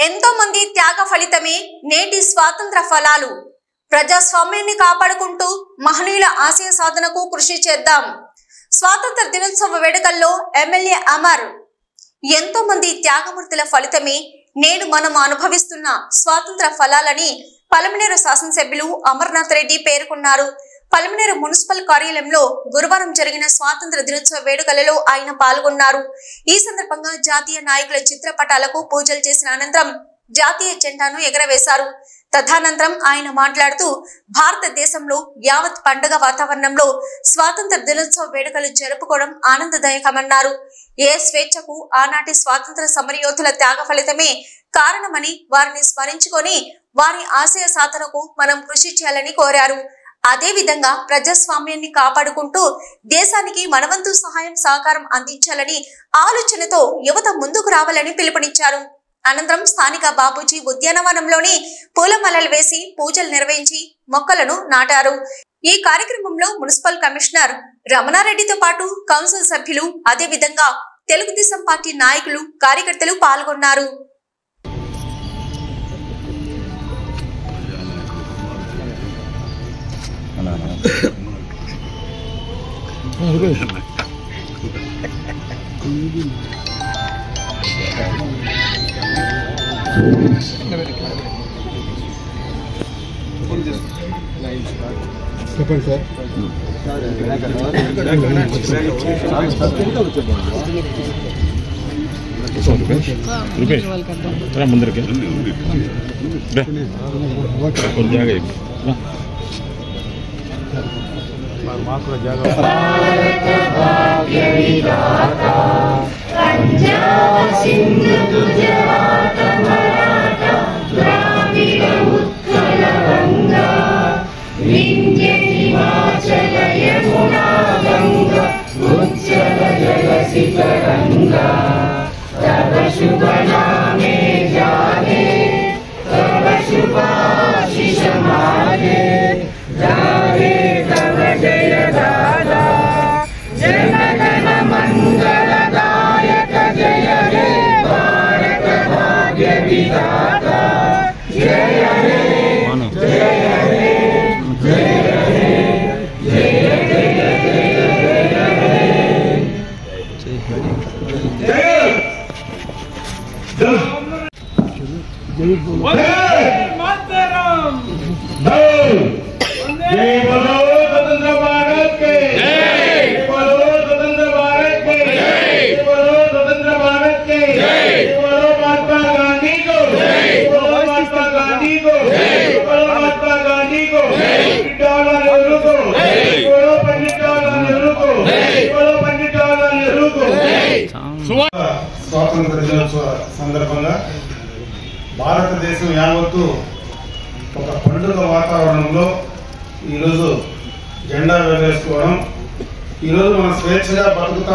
ఎంతో మంది త్యాగ ఫలితమే నేటి స్వాతంత్ర ఫలాలు. ప్రజాస్వామ్యాన్ని కాపాడుకుంటూ మహనీయుల ఆశయ సాధనకు కృషి చేద్దాం. స్వాతంత్ర దినోత్సవ వేడుకల్లో ఎమ్మెల్యే అమర్. ఎంతో మంది త్యాగమూర్తుల ఫలితమే నేడు మనం అనుభవిస్తున్న స్వాతంత్ర ఫలాలని పలమనేరు శాసనసభ్యులు అమర్నాథ్ రెడ్డి పేర్కొన్నారు. పలమనేరు మున్సిపల్ కార్యాలయంలో గురువారం జరిగిన స్వాతంత్ర దినోత్సవ వేడుకలలో ఆయన పాల్గొన్నారు. ఈ సందర్భంగా జాతీయ నాయకుల చిత్రపటాలకు పూజలు చేసిన అనంతరం జాతీయ జెండాను ఎగరవేశారు. తదనంతరం ఆయన మాట్లాడుతూ భారతదేశంలో యావత్ పండుగ వాతావరణంలో స్వాతంత్ర దినోత్సవ వేడుకలు జరుపుకోవడం ఆనందదాయకమన్నారు. ఏ స్వేచ్ఛకు ఆనాటి స్వాతంత్ర సమరయోధుల త్యాగ ఫలితమే కారణమని వారిని స్మరించుకొని వారి ఆశయ సాధనకు మనం కృషి చేయాలని కోరారు. అదే విధంగా ప్రజాస్వామ్యాన్ని కాపాడుకుంటూ దేశానికి మనవంతు సహాయం సహకారం అందించాలని ఆలోచనతో యువత ముందుకు రావాలని పిలుపునిచ్చారు. అనంతరం స్థానిక బాబూజీ ఉద్యానవనంలోని పూలమాలలు వేసి పూజలు నిర్వహించి మొక్కలను నాటారు. ఈ కార్యక్రమంలో మున్సిపల్ కమిషనర్ రమణారెడ్డితో పాటు కౌన్సిల్ సభ్యులు, అదే విధంగా తెలుగుదేశం పార్టీ నాయకులు, కార్యకర్తలు పాల్గొన్నారు. చెప్పండి సార్. ముందరికి మాకు జాగ్రత్త. స్వాతంత్ర దినోత్సవ సందర్భంగా భారతదేశం యావత్తు ఒక పండుగ వాతావరణంలో ఈరోజు జెండా ఎగరేసుకోవడం, ఈరోజు మనం స్వేచ్ఛగా బతుకుతా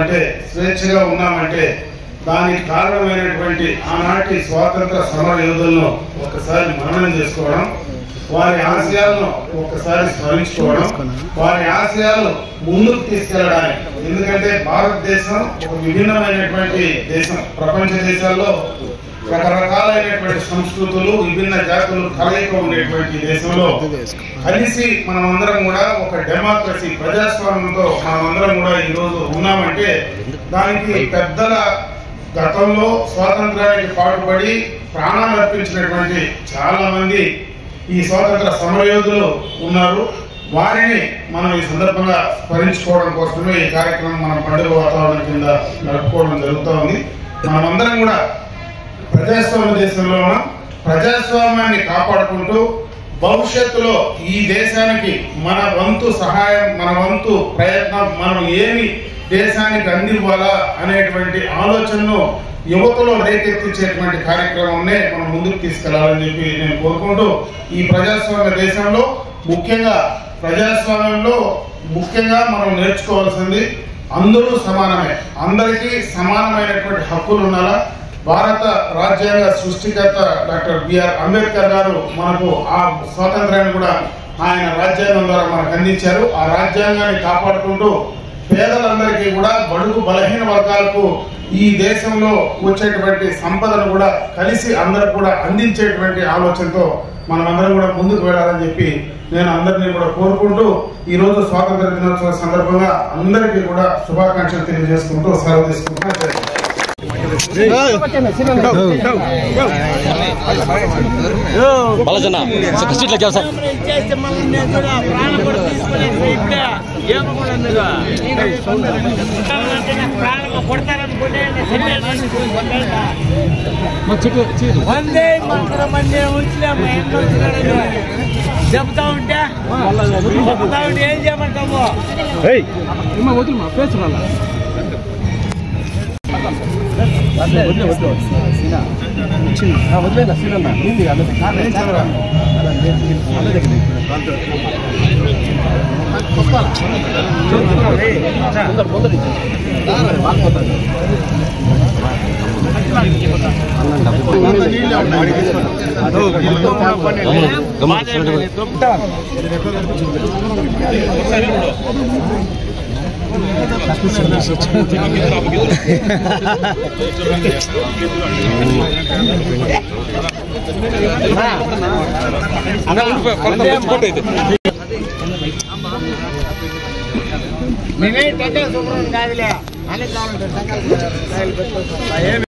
ఉన్నామంటే దానికి కారణమైనటువంటి ఆనాటి స్వాతంత్ర సమర యోధులను ఒకసారి మననం చేసుకోవడం, వారి ఆశయాలను ఒకసారి స్మరించుకోవడం, వారి ఆశయాలు ముందుకు తీసుకెళ్ళడానికి. ఎందుకంటే భారతదేశం ఒక విభిన్నమైనటువంటి దేశం. ప్రపంచ దేశాల్లో రకరకాలైనటువంటి సంస్కృతులు, విభిన్న జాతులు కలయిక ఉండేటువంటి దేశంలో కలిసి మనమందరం కూడా ఒక డెమోక్రసీ, ప్రజాస్వామ్యంతో మనమందరం కూడా ఈరోజు ఉన్నామంటే దానికి పెద్దల గతంలో స్వాతంత్రానికి పాటుపడి ప్రాణాలు అర్పించినటువంటి చాలా మంది ఈ స్వాతంత్ర సమరయోధులు ఉన్నారు. వారిని మనం ఈ సందర్భంగా స్మరించుకోవడం కోసమే ఈ కార్యక్రమం మన పండుగ వాతావరణం కింద నడుపుకోవడం జరుగుతూ ఉంది. మనమందరం కూడా ప్రజాస్వామ్య దేశంలో ప్రజాస్వామ్యాన్ని కాపాడుకుంటూ భవిష్యత్తులో ఈ దేశానికి మన వంతు సహాయం, మన వంతు ప్రయత్నం, మనం ఏమి దేశానికి అందివ్వాలా అనేటువంటి ఆలోచనను యువతలో రేకెత్తించేటువంటి కార్యక్రమాన్ని మనం ముందుకు తీసుకెళ్లాలని చెప్పి నేను కోరుకుంటూ, ఈ ప్రజాస్వామ్య దేశంలో ప్రజాస్వామ్యంలో ముఖ్యంగా మనం నేర్చుకోవాల్సింది అందరూ సమానమే, అందరికీ సమానమైనటువంటి హక్కులు ఉండాలా. భారత రాజ్యాంగ సృష్టికర్త డాక్టర్ బిఆర్ అంబేద్కర్ గారు మనకు ఆ స్వాతంత్రాన్ని కూడా ఆయన రాజ్యాంగం ద్వారా మనకు అందించారు. ఆ రాజ్యాంగాన్ని కాపాడుకుంటూ పేదలందరికీ కూడా బడుగు బలహీన వర్గాలకు ఈ దేశంలో వచ్చేటువంటి సంపదను కూడా కలిసి అందరికి కూడా అందించేటువంటి ఆలోచనతో మనమందరం కూడా ముందుకు వెళ్ళాలని చెప్పి నేను అందరినీ కూడా కోరుకుంటూ ఈ రోజు స్వాతంత్ర దినోత్సవ సందర్భంగా అందరికీ కూడా శుభాకాంక్షలు తెలియజేసుకుంటూ సెలవు తీసుకుంటున్నాను. చెప్తా ఉంటే ఏం చేయమంటాము వదులు మా పేరు వదిలేదా సీనన్నా మేమే శుభ్రం కాదులే